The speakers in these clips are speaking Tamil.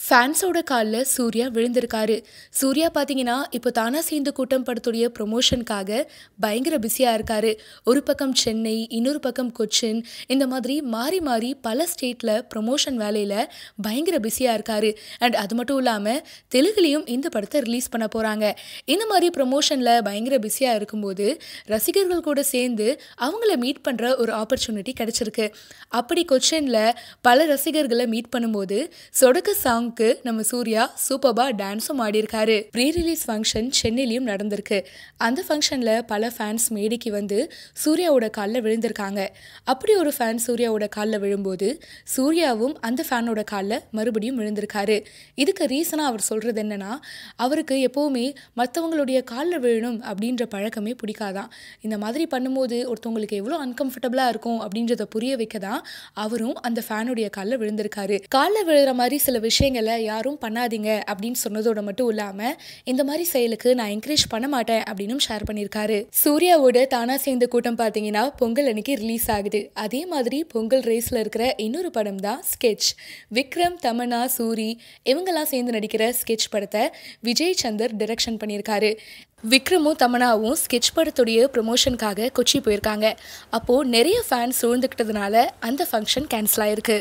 ஃபேன்ஸோட காலில் சூர்யா விழுந்திருக்காரு. சூர்யா பார்த்தீங்கன்னா இப்போ தானா சேர்ந்து கூட்டம் படத்துடைய ப்ரொமோஷனுக்காக பயங்கர பிஸியாக இருக்காரு. ஒரு பக்கம் சென்னை, இன்னொரு பக்கம் கொச்சின், இந்த மாதிரி மாறி மாறி பல ஸ்டேட்டில் ப்ரொமோஷன் வேலையில் பயங்கர பிஸியாக இருக்காரு. அண்ட் அது மட்டும் இல்லாமல் தெலுங்குலேயும் இந்த படத்தை ரிலீஸ் பண்ண போகிறாங்க. இந்த மாதிரி ப்ரொமோஷனில் பயங்கர பிஸியாக இருக்கும்போது ரசிகர்கள் கூட சேர்ந்து அவங்கள மீட் பண்ணுற ஒரு ஆப்பர்ச்சுனிட்டி கிடச்சிருக்கு. அப்படி கொச்சினில் பல ரசிகர்களை மீட் பண்ணும்போது சொடக்கு சாங் நம்ம சூர்யா சூப்பர்பா டான்ஸும் ஆடியிருக்காரு. ப்ரீ ரிலீஸ் ஃபங்க்ஷன் சென்னையிலையும் நடந்திருக்கு. அந்த ஃபங்க்ஷன்ல பல ஃபேன்ஸ் மேடைக்கு வந்து சூர்யாவோட காலில் விழுந்திருக்காங்க. அப்படி ஒரு ஃபேன் சூர்யாவோட காலில் விழும்போது சூர்யாவும் அந்த ஃபேனோட காலில் மறுபடியும் விழுந்திருக்காரு. இதுக்கு ரீசனாக அவர் சொல்றது என்னன்னா, அவருக்கு எப்பவுமே மற்றவங்களுடைய காலில் விழணும் அப்படின்ற பழக்கமே பிடிக்காதான். இந்த மாதிரி பண்ணும்போது ஒருத்தவங்களுக்கு எவ்வளோ அன்கம்ஃபர்டபுளாக இருக்கும் அப்படின்றத புரிய வைக்க தான் அவரும் அந்த ஃபேனுடைய காலில் விழுந்திருக்காரு. காலில் விழுற மாதிரி சில விஷயங்கள் யாரும் பண்ணாதீங்க அப்படின்னு சொன்னதோட மட்டும் இல்லாம இந்த மாதிரி செயலுக்கு நான் என்கரேஜ் பண்ண மாட்டேன் அப்படின்னு ஷேர் பண்ணியிருக்காரு. சூர்யாவோட தானா சேர்ந்த கூட்டம் பார்த்தீங்கன்னா பொங்கல் அன்னைக்கு ரிலீஸ் ஆகுது. அதே மாதிரி பொங்கல் ரேஸ்ல இருக்கிற இன்னொரு படம் தான் ஸ்கெட்ச். விக்ரம், தமன்னா, சூரி இவங்கெல்லாம் சேர்ந்து நடிக்கிற ஸ்கெட்ச் படத்தை விஜய் சந்தர் டைரக்ஷன் பண்ணியிருக்காரு. விக்ரமும் தமன்னாவும் ஸ்கெட்ச் படத்துடைய ப்ரொமோஷனுக்காக கொச்சி போயிருக்காங்க. அப்போ நிறைய ஃபேன்ஸ் சூழ்ந்துக்கிட்டதுனால அந்த ஃபங்க்ஷன் கேன்சல் ஆயிருக்கு.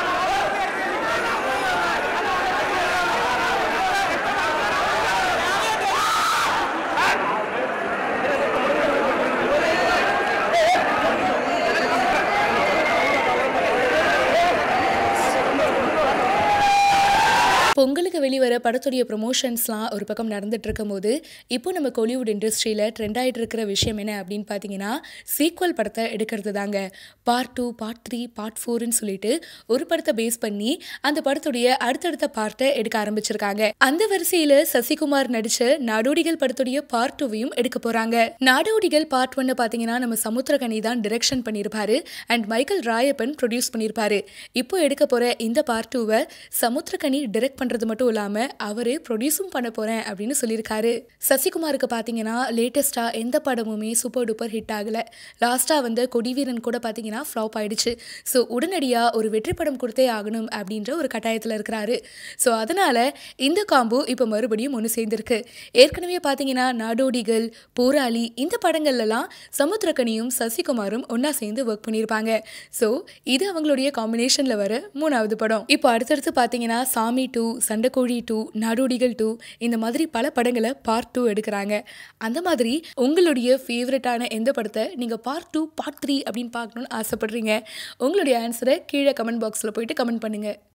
பொங்கலுக்கு வெளிவர படத்துடைய ப்ரொமோஷன்ஸ்லாம் ஒரு பக்கம் நடந்துட்டு இருக்கும் போது இப்போ நம்ம கோலிவுட் இண்டஸ்ட்ரியில் ட்ரெண்ட் ஆகிட்டு இருக்கிற விஷயம் என்ன அப்படின்னு பார்த்தீங்கன்னா, சீக்வல் படத்தை எடுக்கிறது தாங்க. பார்ட் 2, பார்ட் 3, பார்ட் 4ன்னு சொல்லிட்டு ஒரு படத்தை பேஸ் பண்ணி அந்த படத்துடைய அடுத்தடுத்த பார்ட்டை எடுக்க ஆரம்பிச்சிருக்காங்க. அந்த வரிசையில் சசிகுமார் நடித்த நாடோடிகள் படத்துடைய பார்ட் 2வையும் எடுக்க போகிறாங்க. நாடோடிகள் பார்ட் 1 பார்த்தீங்கன்னா நம்ம சமுத்திரகனி தான் டிரெக்ஷன் பண்ணியிருப்பாரு அண்ட் மைக்கேல் ராயப்பன் ப்ரொடியூஸ் பண்ணியிருப்பாரு. இப்போ எடுக்க போகிற இந்த பார்ட் 2வை சமுத்திரகனி டிரெக்ட் பண்ணுறது மட்டும் இல்லாமல் அவரே ப்ரொடியூஸும் பண்ண போகிறேன் அப்படின்னு சொல்லியிருக்காரு. சசிகுமாருக்கு பார்த்தீங்கன்னா லேட்டஸ்ட்டாக எந்த படமுமே சூப்பர் டூப்பர் ஹிட் ஆகலை. லாஸ்ட்டாக வந்து கொடிவீரன் கூட பார்த்தீங்கன்னா ஃப்ளாப் ஆயிடுச்சு. ஸோ உடனடியாக ஒரு வெற்றி படம் கொடுத்தே ஆகணும் அப்படின்ற ஒரு கட்டாயத்தில் இருக்கிறாரு. ஸோ அதனால் இந்த காம்போ இப்போ மறுபடியும் ஒன்று சேர்ந்துருக்கு. ஏற்கனவே பார்த்தீங்கன்னா நாடோடிகள், போராளி இந்த படங்கள்லாம் சமுத்திரகனியும் சசிகுமாரும் ஒன்றா சேர்ந்து ஒர்க் பண்ணியிருப்பாங்க. ஸோ இது அவங்களுடைய காம்பினேஷனில் வர 3வது படம். இப்போ அடுத்தடுத்து பார்த்தீங்கன்னா சாமி 2, சண்டைக்கோழி 2, நாடோடிகள் 2 இந்த மாதிரி பல படங்களை பார்ட் 2 எடுக்கிறாங்க. அந்த மாதிரி உங்களுடைய ஃபேவரட்டான எந்த படத்தை நீங்கள் பார்ட் 2, பார்ட் 3 அப்படின்னு பார்க்கணுன்னு ஆசைப்படுறீங்க? உங்களுடைய ஆன்சரை கீழே கமெண்ட் பாக்ஸில் போயிட்டு கமெண்ட் பண்ணுங்கள்.